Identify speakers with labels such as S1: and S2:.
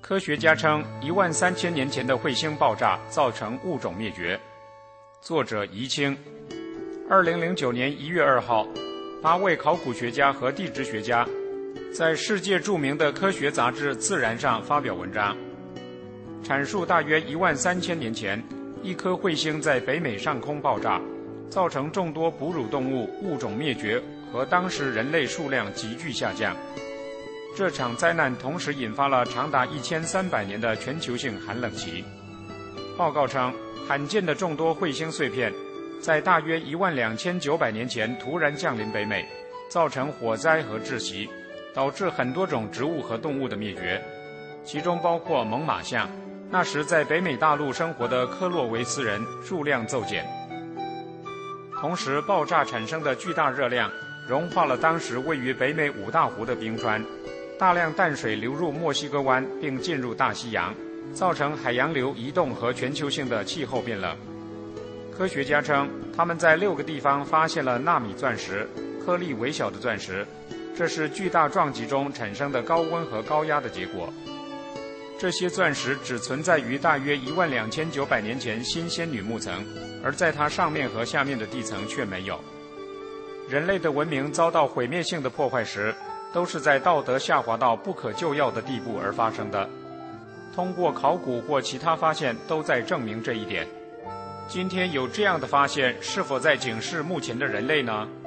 S1: 科学家称13000年前的彗星爆炸造成物种灭绝。作者宜清。2009年1月2号，8位考古学家和地质学家在世界著名的科学杂志《自然》上发表文章，阐述大约13000年前，一颗彗星在北美上空爆炸，造成众多哺乳动物物种灭绝和当时人类数量急剧下降。这场灾难同时引发了长达1300年的全球性寒冷期。报告称，罕见的众多彗星碎片在大约12900年前突然降临北美，造成火灾和窒息，导致很多种植物和动物的灭绝，其中包括猛犸象。那时在北美大陆生活的科洛维斯人数量骤减。同时，爆炸产生的巨大热量融化了当时位于北美5大湖的冰川，大量淡水流入墨西哥湾并进入大西洋，造成海洋流移动和全球性的气候变冷。科学家称，他们在6个地方发现了纳米钻石，颗粒微小的钻石，这是巨大撞击中产生的高温和高压的结果。这些钻石只存在于大约12900年前新仙女木层，而在它上面和下面的地层却没有。人类的文明遭到毁灭性的破坏时，都是在道德下滑到不可救药的地步而发生的。通过考古或其他发现都在证明这一点。今天有这样的发现，是否在警示目前的人类呢？